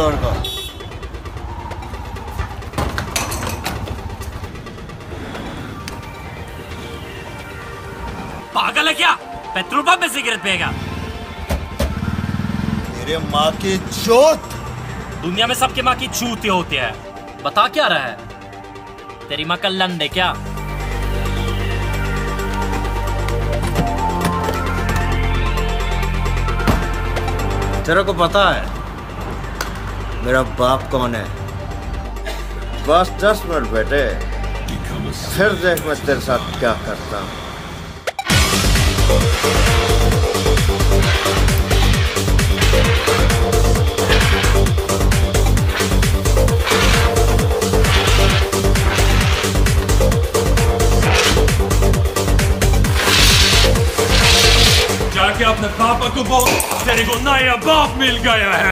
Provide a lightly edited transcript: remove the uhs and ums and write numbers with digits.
Driver को। पागल है क्या? पेट्रोल पंप में सिगरेट पिएगा? तेरे माँ की चोट। दुनिया में सबके माँ की चूतिया होती है। बता क्या रहा है? तेरी माँ का लंड है क्या? तेरे को पता है मेरा बाप कौन है? बस 10 मिनट बेटे, फिर देख मैं तेरे साथ क्या करता हूँ। जाके अपने पापा को बोल, तेरे को नया बाप मिल गया है।